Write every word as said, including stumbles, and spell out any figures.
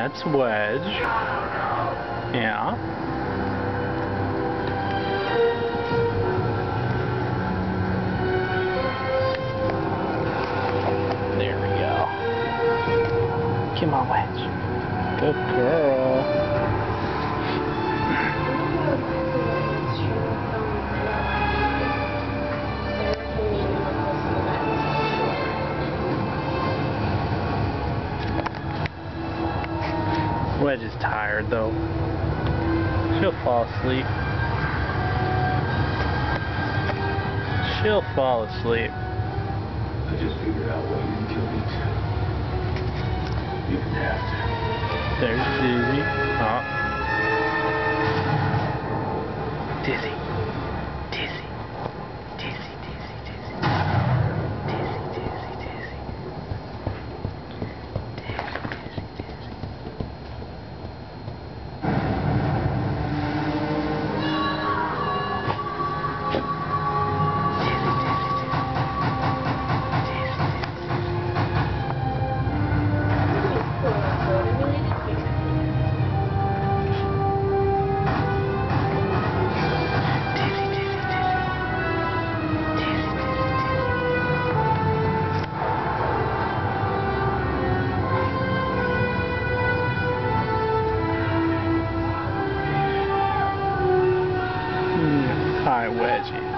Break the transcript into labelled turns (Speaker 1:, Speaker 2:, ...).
Speaker 1: That's Wedge. Yeah. There we go. Come on, Wedge. Good girl. Wedge is tired though. She'll fall asleep. She'll fall asleep.
Speaker 2: I just figured out why you didn't kill me too. You didn't have to.
Speaker 1: There's Dizzy. Oh. Dizzy. Dizzy. Dizzy, Dizzy, Dizzy. Dizzy, Dizzy, Dizzy. Hi, Wedgie.